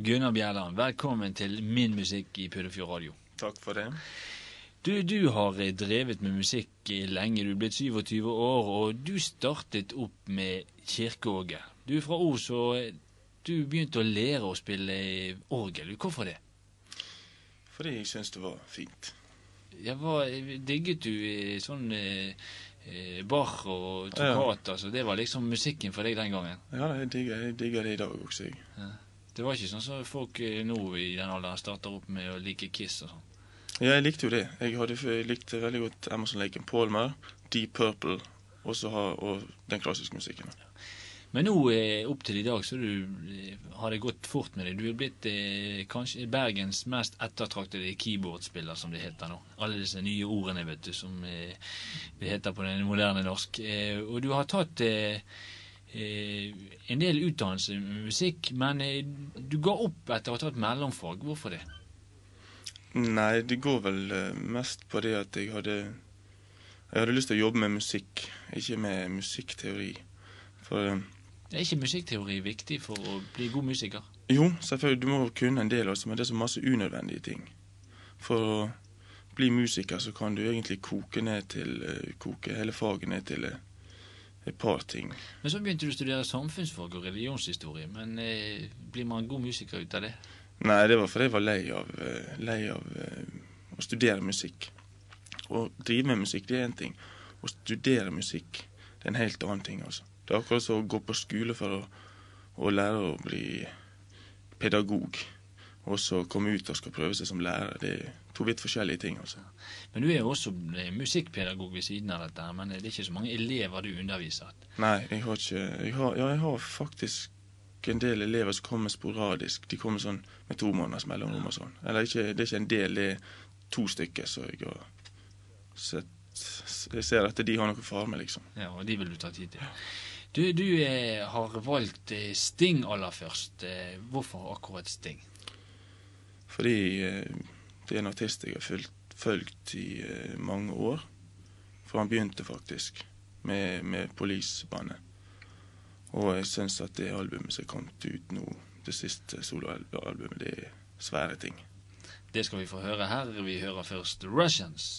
Gunnar Bjelland, velkommen til Min musikk i Puddefjord Radio. Takk for det. Du har drevet med musikk lenge, du er blitt 27 år, og du startet opp med kirkeorgel. Du er fra Os, og du begynte å lære å spille orgel. Hvorfor det? Fordi jeg synes det var fint. Ja, digget du sånn Bach og toccata, så det var liksom musikken for deg den gangen? Ja, jeg digger det i dag også, jeg. Ja. Det var ikke sånn som folk nå i den alderen starter opp med å like Kiss og sånn? Ja, jeg likte jo det. Jeg likte veldig godt Emerson, Lake and Palmer, Deep Purple, og den klassiske musikken. Men nå, opp til i dag, så har det gått fort med deg. Du er blitt kanskje Bergens mest ettertraktede keyboardspiller, som det heter nå. Alle disse nye ordene, vet du, som det heter på den moderne norsk. Og du har tatt en del utdannelse med musikk, men du ga opp etter å ha tatt mellomfag. Hvorfor det? Nei, det går vel mest på det at jeg hadde lyst til å jobbe med musikk, ikke med musikkteori. For er ikke musikkteori viktig for å bli god musiker? Jo, selvfølgelig, du må kunne en del også, men det er så masse unødvendige ting. For å bli musiker så kan du egentlig koke hele faget ned til et par ting. Men så begynte du å studere samfunnsfag og religionshistorie, men blir man god musiker ut av det? Nei, det var fordi jeg var lei av å studere musikk. Å drive med musikk, det er en ting. Å studere musikk, det er en helt annen ting, altså. Det er akkurat så å gå på skole for å lære å bli pedagog, og så komme ut og skal prøve seg som lærer. Det er to vidt forskjellige ting, altså. Men du er jo også musikkpedagog ved siden av dette, men det er ikke så mange elever du underviser? Nei, jeg har faktisk en del elever som kommer sporadisk. De kommer sånn med 2 måneders mellomrom og sånn. Eller det er ikke en del, det er 2 stykker, så jeg har sett. Jeg ser at de har noe far med, liksom. Ja, og de vil du ta tid til. Du har valgt Sting aller først. Hvorfor akkurat Sting? Fordi det er en artist jeg har fulgt i mange år. For han begynte faktisk med Police-bandet. Og jeg synes at det albumet som kom ut nå, det siste soloalbumet, det er svære ting. Det skal vi få høre her. Vi hører først Russians.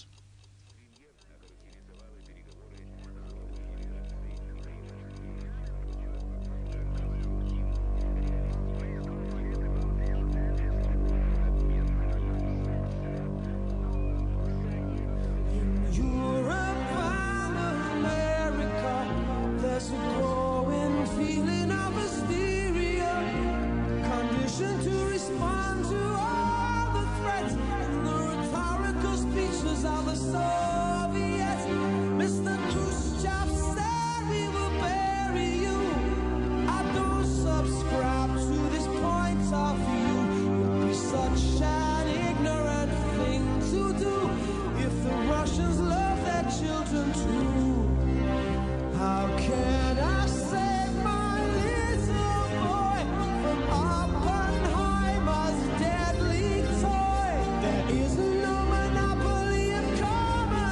Is no monopoly of common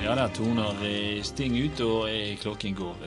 Ja, der toner Sting ut, og klokken går.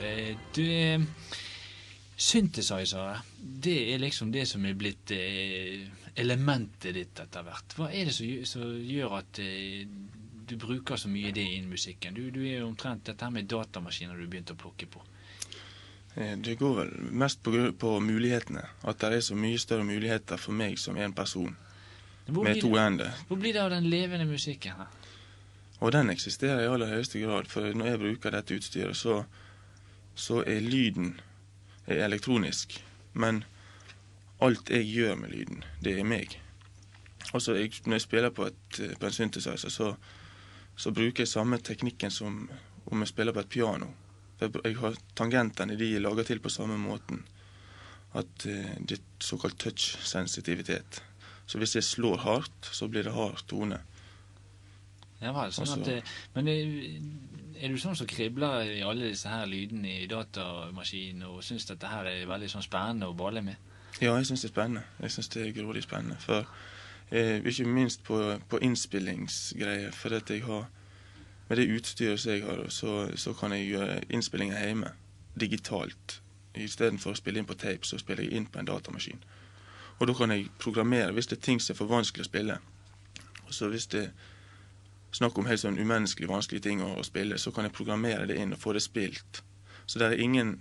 Synthesizere, det liksom det som blitt elementet ditt etter hvert. Hva det som gjør at du bruker så mye det innen musikken? Du jo omtrent dette her med datamaskiner du begynte å plukke på. Det går vel mest på mulighetene. At det så mye større muligheter for meg som en person. Med to hender. Hvor blir det av den levende musikken her? Og den eksisterer i aller høyeste grad. For når jeg bruker dette utstyret, så lyden elektronisk. Men alt jeg gjør med lyden, det meg. Altså, når jeg spiller på en synthesizer, så bruker jeg samme teknikken som om jeg spiller på et piano. Jeg har tangentene, de lager til på samme måten. At det såkalt touch-sensitivitet. Så hvis jeg slår hardt, så blir det hard tone. Ja vel, sånn at, men du sånn som kribler i alle disse her lydene i datamaskinen og synes dette her veldig sånn spennende å bale med? Ja, jeg synes det spennende. Jeg synes det grådig spennende. For ikke minst på innspillingsgreier, for at jeg har, med det utstyret som jeg har, så kan jeg gjøre innspillinger hjemme, digitalt. I stedet for å spille inn på tape, så spiller jeg inn på en datamaskin. Og da kan jeg programmere hvis det ting som for vanskelig å spille. Og så hvis det snakk om helt sånn umenneskelig vanskelige ting å spille, så kan jeg programmere det inn og få det spilt. Så det ingen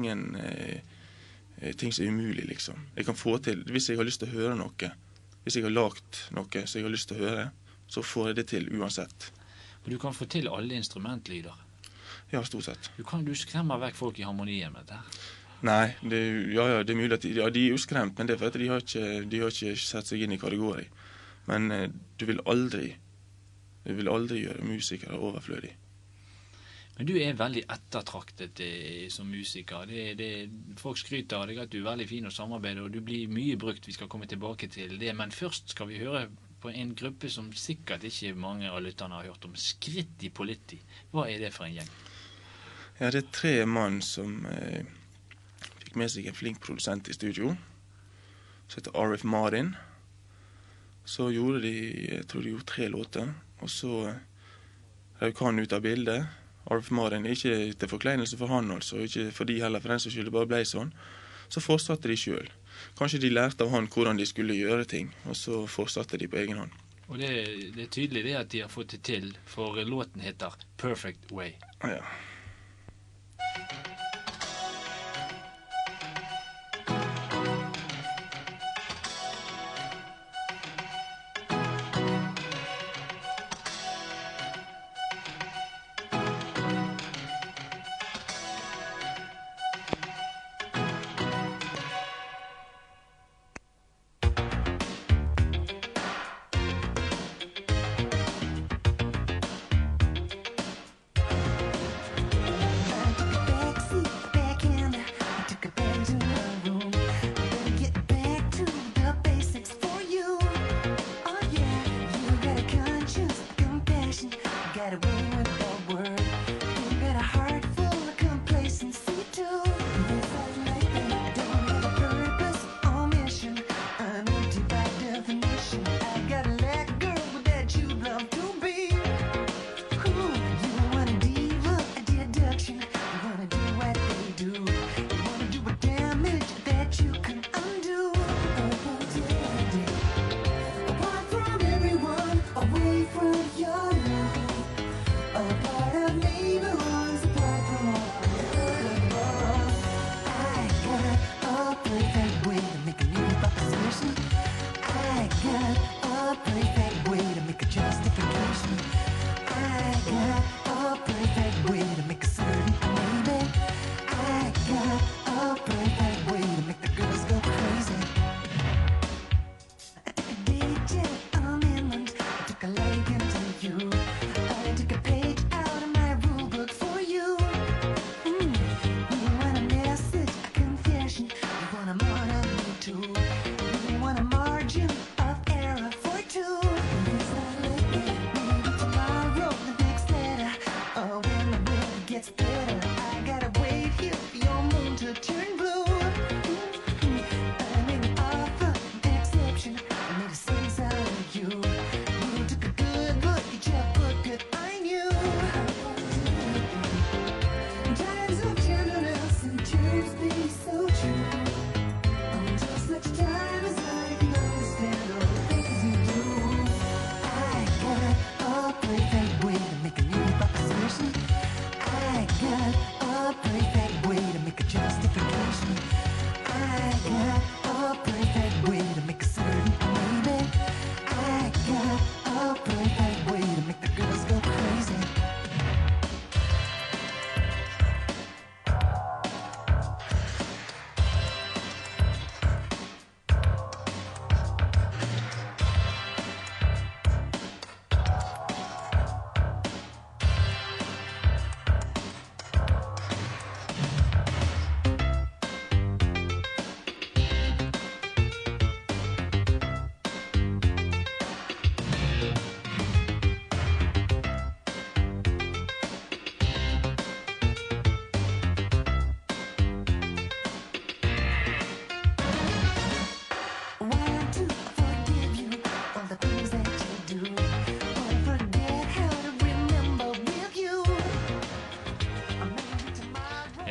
ting som umulig, liksom. Jeg kan få til, hvis jeg har lyst til å høre noe, hvis jeg har lagt noe som jeg har lyst til å høre, så får jeg det til uansett. Og du kan få til alle instrumentlyder? Ja, stort sett. Du skremmer vekk folk i harmonien med dette? Nei, det er mulig at de jo skremt, men det er for at de har ikke sett seg inn i hva det går i. Men du vil aldri gjøre musikere overflødig. Men du veldig ettertraktet som musiker. Folk skryter av deg at du veldig fin å samarbeide, og du blir mye brukt. Vi skal komme tilbake til det. Men først skal vi høre på en gruppe som sikkert ikke mange av lytterne har hørt om. Skritti Politti. Hva det for en gjeng? Ja, det 3 mann som fikk med seg en flink produsent i studio, som heter Arif Marin. Så gjorde jeg tror de gjorde 3 låter, og så røk han ut av bildet. Arif Marin, ikke til forkleinelse for han, altså, ikke for de heller, for den som skulle bare ble sånn. Så fortsatte de selv. Kanskje de lærte av han hvordan de skulle gjøre ting, og så fortsatte de på egen hånd. Og det tydelig det at de har fått det til, for låten heter Perfect Way. Ja.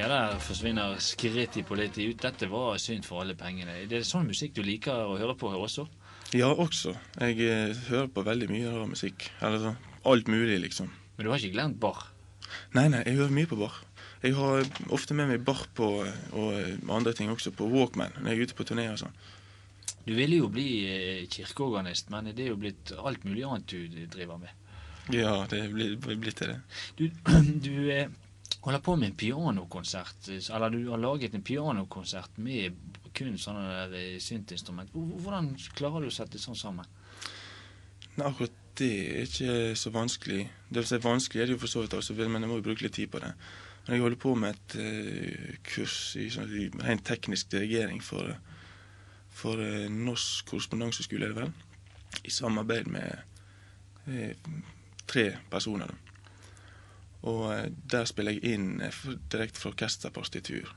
der forsvinner Skiriti Politi ut. Dette var synd for alle pengene. Det er sånn musikk du liker å høre på også? Ja, også. Jeg hører på veldig mye rar musikk. Eller sånn, alt mulig, liksom. Men du har ikke glemt Bach? Nei, jeg hører mye på Bach. Jeg har ofte med meg Bach på, og andre ting også, på Walkman, når jeg er ute på turné og sånn. Du ville jo bli kirkeorganist, men det er jo blitt alt mulig annet du driver med. Ja, det er blitt til det. Du holder på med en pianokonsert, eller du har laget en pianokonsert med kun sånne der syntinstrument. Hvordan klarer du å sette sånn sammen? Nei, akkurat det er ikke så vanskelig. Det vil si vanskelig er det jo for så vidt også, men jeg må jo bruke litt tid på det. Men jeg holder på med et kurs i sånn rent teknisk dirigering for Norsk korrespondanseskole, er det vel? I samarbeid med 3 personer. Og der spiller jeg inn direkte fra orkesterpartitur.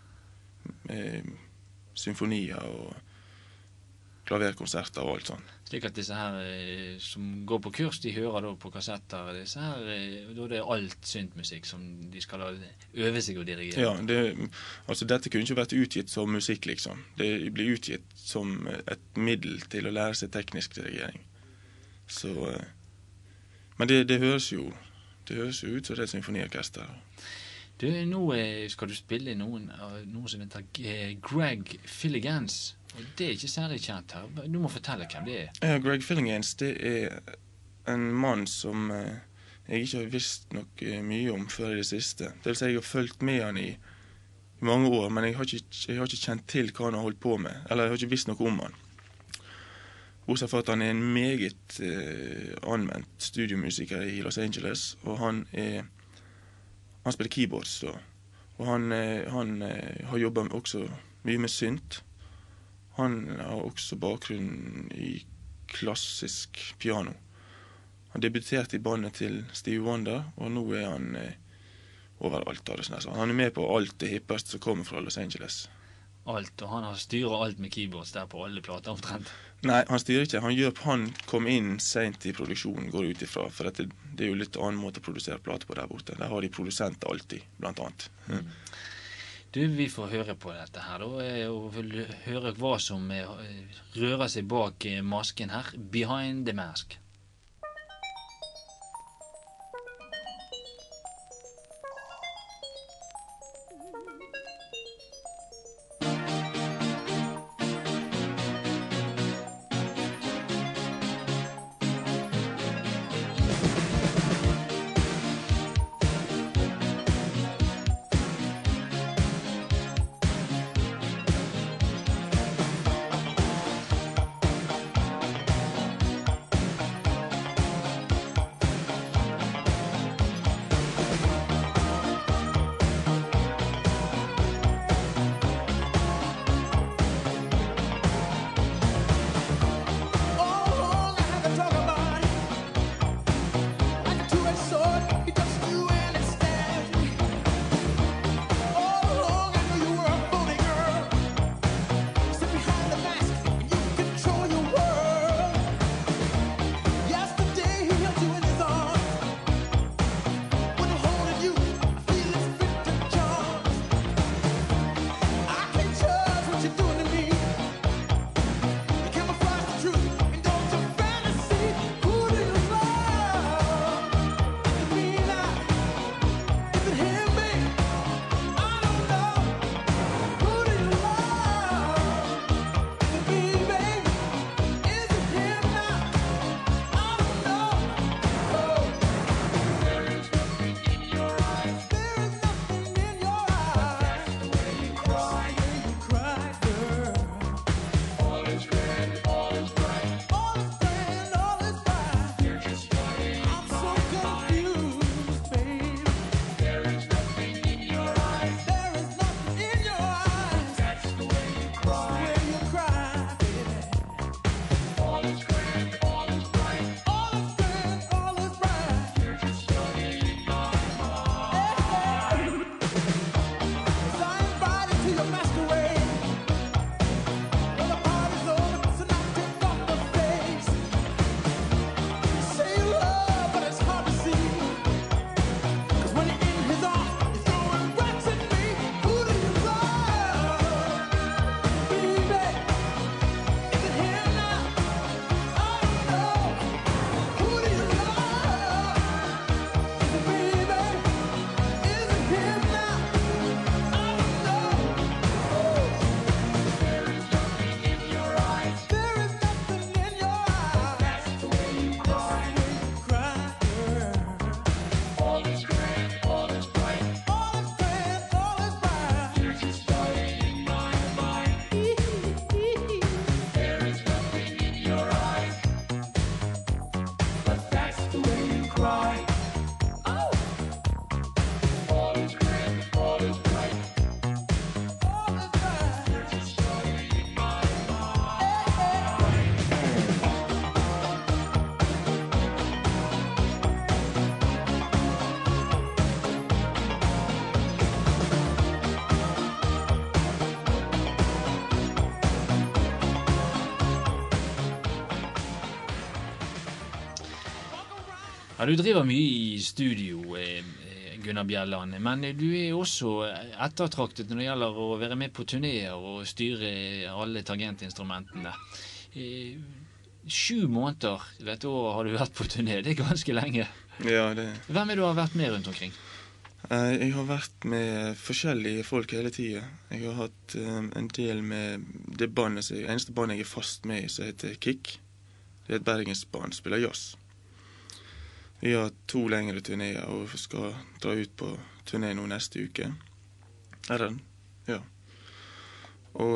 Symfonier og klaverkonserter og alt sånt. Slik at disse her som går på kurs, de hører da på kassetter. Disse her, da det er alt syntmusikk som de skal øve seg å dirigere. Ja, altså dette kunne ikke vært utgitt som musikk, liksom. Det blir utgitt som et middel til å lære seg teknisk dirigering. Så, men det høres jo ut som det er et symfoniorkester. Du, nå skal du spille noen som heter Greg Philligans. Og det er ikke særlig kjent her. Du må fortelle hvem det er. Ja, Greg Philligans, det er en mann som jeg ikke har visst noe mye om før i det siste. Det vil si, jeg har fulgt med han i mange år, men jeg har ikke kjent til hva han har holdt på med. Eller jeg har ikke visst noe om han. Bortsett fra at han er en meget anvendt studiomusiker i Los Angeles, og han spiller keyboards da. Og han har jobbet også mye med synt. Han har også bakgrunn i klassisk piano. Han debuterte i bandet til Stevie Wonder, og nå er han overalt. Han er med på alt det hippeste som kommer fra Los Angeles. Alt, og han styrer alt med keyboards der på alle plater omtrent. Nei, han styrer ikke. Han kom inn sent i produksjonen, går ut ifra, for det er jo litt annen måte å produsere plater på der borte. Der har de produsenter alltid, blant annet. Du, vi får høre på dette her da, og vil høre hva som rører seg bak masken her, Behind the Mask. Ja, du driver mye i studio, Gunnar Bjelland, men du er også ettertraktet når det gjelder å være med på turnéer og styre alle tangentinstrumentene. 7 måneder dette året har du vært på turné, det er ganske lenge. Ja, det... Hvem er du har vært med rundt omkring? Jeg har vært med forskjellige folk hele tiden. Jeg har hatt en del med det bandet, eneste bandet jeg er fast med, som heter Kick. Det er et bergensband, spiller jazz. Vi har 2 lengre turnéer, og skal dra ut på turné nå neste uke. Er den? Ja. Og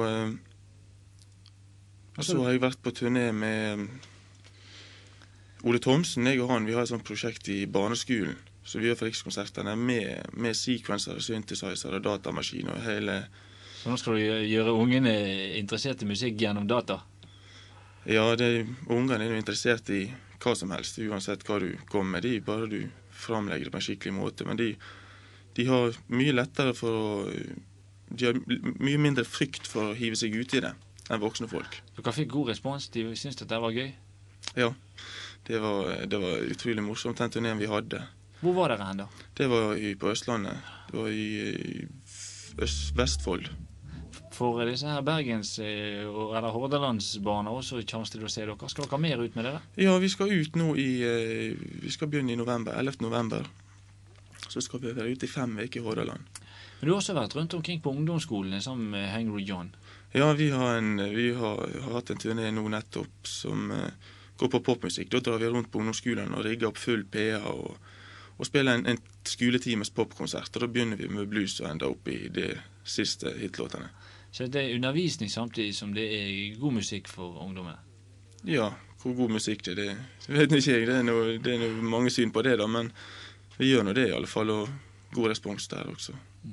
så har jeg vært på turné med Ole Thomsen. Jeg og han, vi har et sånt prosjekt i barneskolen. Så vi gjør for rikskonsertene med sequencer, synthesizer og datamaskiner og hele... Så nå skal du gjøre ungene interessert i musikk gjennom data? Ja, ungene er jo interessert i hva som helst, uansett hva du kommer med. Bare du framlegger det på en skikkelig måte. Men de har mye lettere de har mye mindre frykt for å hive seg ut i det enn voksne folk. Dere fikk god respons? De syntes at det var gøy? Ja, det var utrolig morsomt, den turneen vi hadde. Hvor var dere hen da? Det var på Østlandet. Det var i Vestfold. For disse her Bergens- eller Hordalandsbaner også kjans til å se dere. Skal dere mer ut med det da? Ja, vi skal ut nå vi skal begynne i november, 11. november. Så skal vi være ute i 5 uker i Hordaland. Men du har også vært rundt omkring på ungdomsskolene sammen med Hangry John. Ja, vi har hatt en turné nå nettopp som går på popmusikk. Da drar vi rundt på ungdomsskolen og rigger opp full PA og spiller en skoletimes popkonsert. Og da begynner vi med blues og ender opp i de siste hitlåtene. Så det er undervisning samtidig som det er god musikk for ungdommene? Ja, hvor god musikk det er, det vet ikke jeg. Det er noe mange syn på det da, men vi gjør nå det i alle fall, og god respons der også.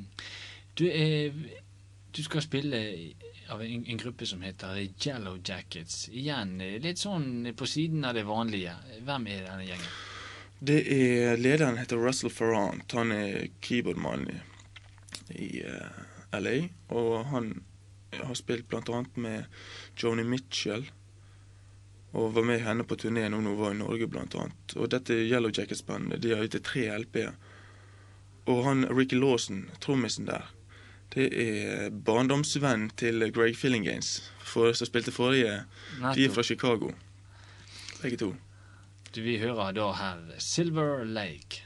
Du skal spille av en gruppe som heter Yellow Jackets. Igjen, litt sånn på siden av det vanlige. Hvem er denne gjengen? Det er lederen heter Russell Ferrant. Han er keyboardmann i LA, og han har spilt blant annet med Joni Mitchell, og var med henne på turné når hun var i Norge blant annet. Og dette Yellow Jackets-bandet, de har ute 3 LP-er. Og han, Ricky Lawson, trommisen der, det er barndomsvenn til Greg Fillinganes, som spilte forrige. De er fra Chicago, begge to. Vi hører da her Silver Lake.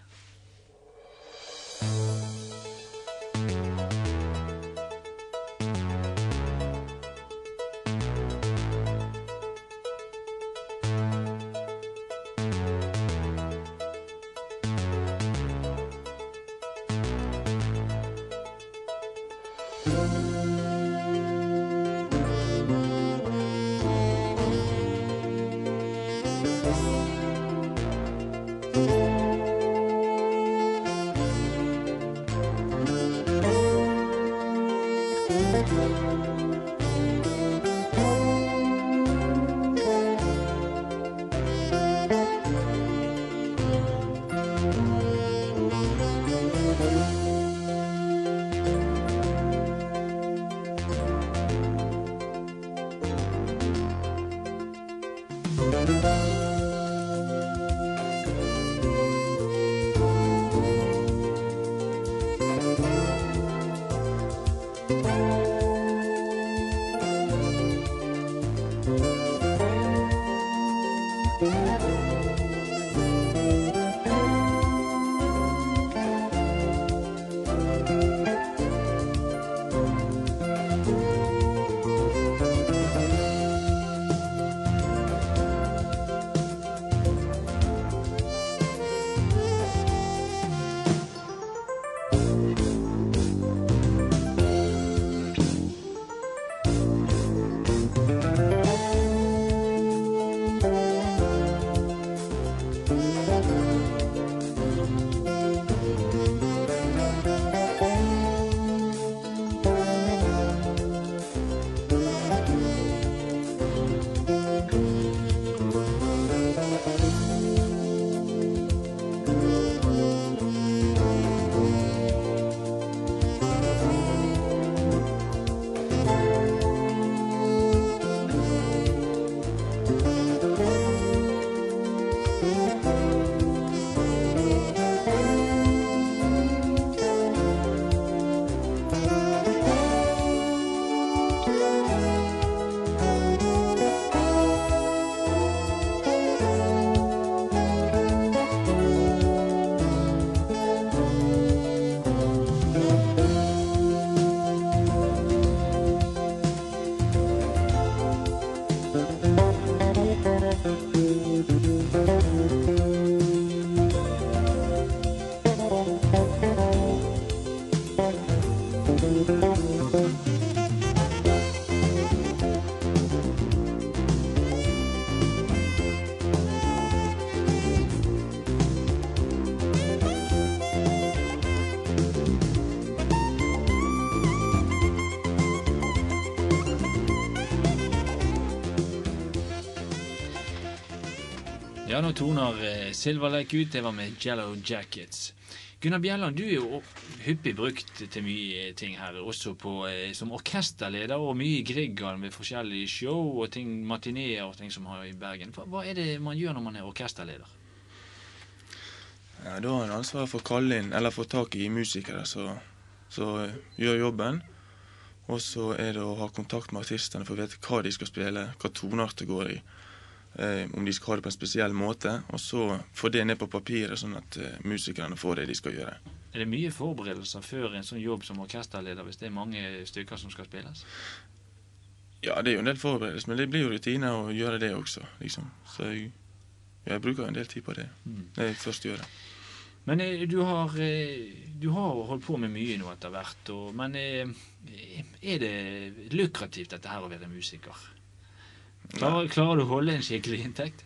Ja, nå toner Silver Lake ut. Det var med Yellow Jackets. Gunnar Bjelland, du jo hyppig brukt til mye ting her, også som orkesterleder, og mye i Grieghallen ved forskjellige show og ting, matineer og ting som har i Bergen. Hva det man gjør når man orkesterleder? Ja, da har man ansvar for å kalle inn, eller få tak i musikere så gjør jobben. Og så det å ha kontakt med artistene for å vite hva de skal spille, hva tonart det går i. Om de skal ha det på en spesiell måte, og så få det ned på papiret, sånn at musikerne får det de skal gjøre. Det mye forberedelser før en sånn jobb som orkesterleder, hvis det mange stykker som skal spilles? Ja, det jo en del forberedelser, men det blir jo rutiner å gjøre det også, liksom. Så jeg bruker en del tid på det, det jeg først gjør det. Men du har holdt på med mye nå etter hvert, men det lukrativt dette her å være musiker? Klarer du å holde en skikkelig inntekt?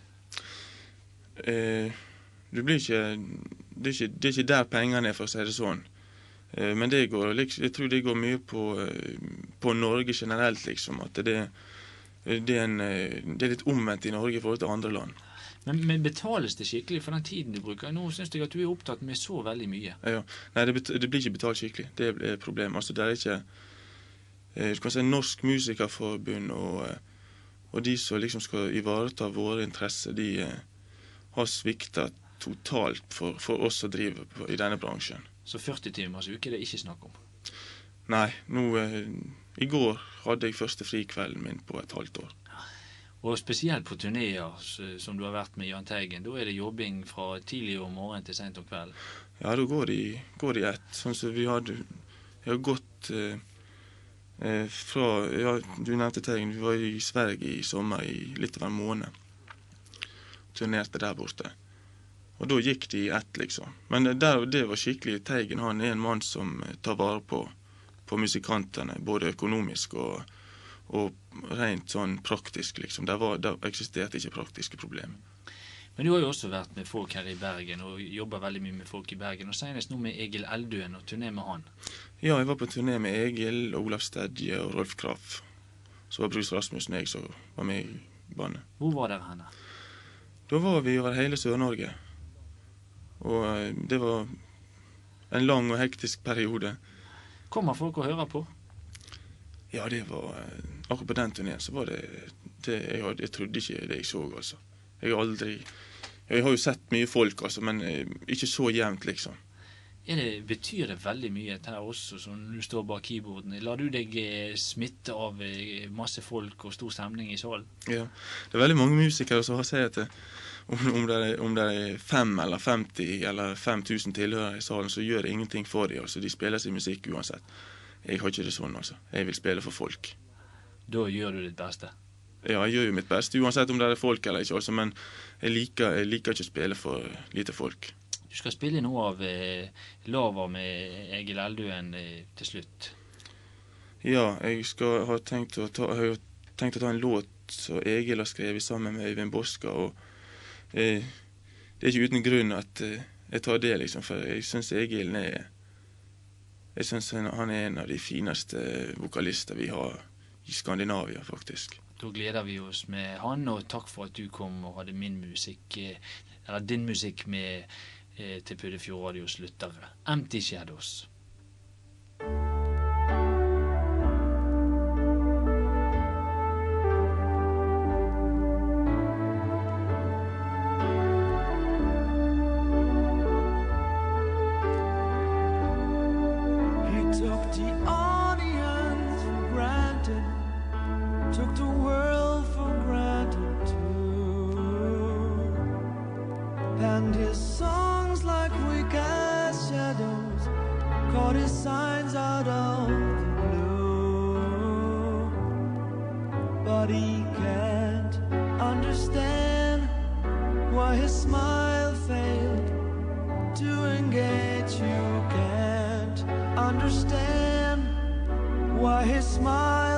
Det er ikke der pengene for å si det sånn. Men jeg tror det går mye på Norge generelt, liksom. At det litt omvendt i Norge i forhold til andre land. Men betales det skikkelig for den tiden du bruker? Nå synes jeg at du opptatt med så veldig mye. Ja. Nei, det blir ikke betalt skikkelig. Det er problemet. Altså, det ikke du kan si Norsk Musikerforbund og de som liksom skal ivareta våre interesser, de har sviktet totalt for oss å drive i denne bransjen. Så 40 timers uke det ikke snakk om? Nei, i går hadde jeg første frikvelden min på et halvt år. Og spesielt på turnéer som du har vært med Jahn Teigen, da det jobbing fra tidlig om morgenen til sent om kvelden? Ja, da går de ett. Sånn som jeg har gått du nevnte Teigen, vi var i Sverige i sommer i litt over en måned. Turnerte der borte. Og da gikk de i ett, liksom. Men det var skikkelig. Teigen, han en mann som tar vare på musikantene, både økonomisk og rent sånn praktisk, liksom. Der eksisterte ikke praktiske problemer. Men du har jo også vært med folk her i Bergen, og jobber veldig mye med folk i Bergen, og senest nå med Egil Eldøen og turné med han. Ja, jeg var på turné med Egil, Olav Stedje og Rolf Kraft. Så var Bruce Rasmussen og jeg som var med i bandet. Hvor var dere henne? Da var vi over hele Sør-Norge. Og det var en lang og hektisk periode. Kommer folk og hører på? Ja, det var akkurat på den turneen så var det jeg trodde ikke det jeg så, altså. Jeg har jo sett mye folk, altså, men ikke så jevnt, liksom. Betyr det veldig mye her også, som du står bak keyboarden? Lar du deg smitte av masse folk og stor stemning i salen? Ja, det veldig mange musikere som har sagt at om det 5 eller 50 eller 5000 tilhører i salen, så gjør det ingenting for dem. Altså, de spiller sin musikk uansett. Jeg har ikke det sånn, altså. Jeg vil spille for folk. Da gjør du ditt beste? Ja, jeg gjør jo mitt beste, uansett om det folk eller ikke, altså, men jeg liker ikke å spille for lite folk. Du skal spille noe av Lava med Egil Eldøen til slutt. Ja, jeg har tenkt å ta en låt som Egil har skrevet sammen med Øyvind Boska, og det ikke uten grunn at jeg tar det, liksom, for jeg synes Egil han en av de fineste vokalister vi har i Skandinavia, faktisk. Da gleder vi oss med han, og takk for at du kom og hadde din musikk med til Puddefjord Radios lyttere. Empty Shadows. And his songs like weak as shadows caught his signs out of the blue. But he can't understand why his smile failed to engage. You can't understand why his smile